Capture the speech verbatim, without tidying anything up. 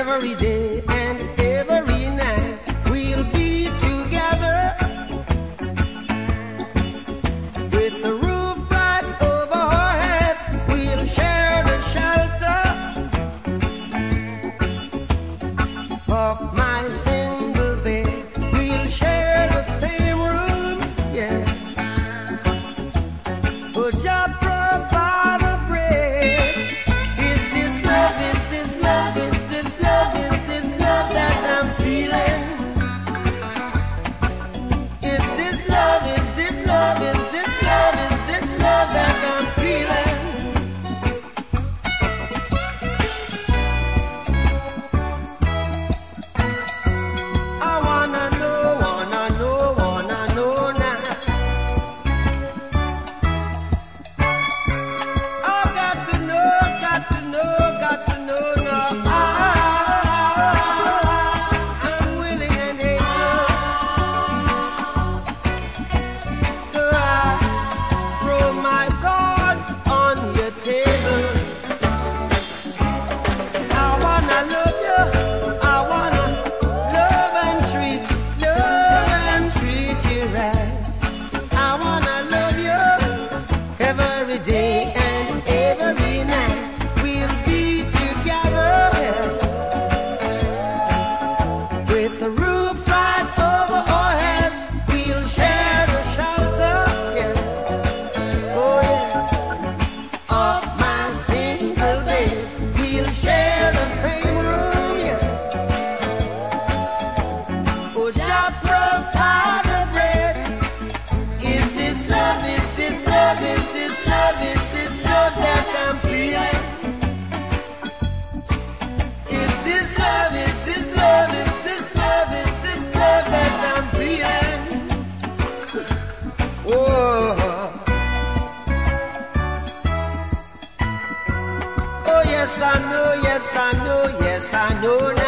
every day and every night we'll be together with the roof right over our heads. We'll share the shelter of my single bed. We'll share the same room, yeah. But just provide the bread. Is this love? Is this love? Is this love? Is this love that I'm feeling? Is this love? Is this love? Is this love? Is this love that I'm feeling? I wanna know, wanna know, wanna know now. I've got to know, got to know, got to know now. I, I'm willing and able. So I throw my cards on your table. I wanna love you. I wanna love and treat, love and treat you right. I wanna love you every day and every night. We'll be together with the roof right over our heads. We'll share the shelter, yeah, oh yeah, of my single bed. We'll share the same room, yeah. Oh, just provide the bread. Is this love? Is this love? Is this love? Is this love that I'm feeling? Is this love? Is this love? Is this love? Is this love that I'm feeling? Oh, oh yes I know, yes I know, yes I know now.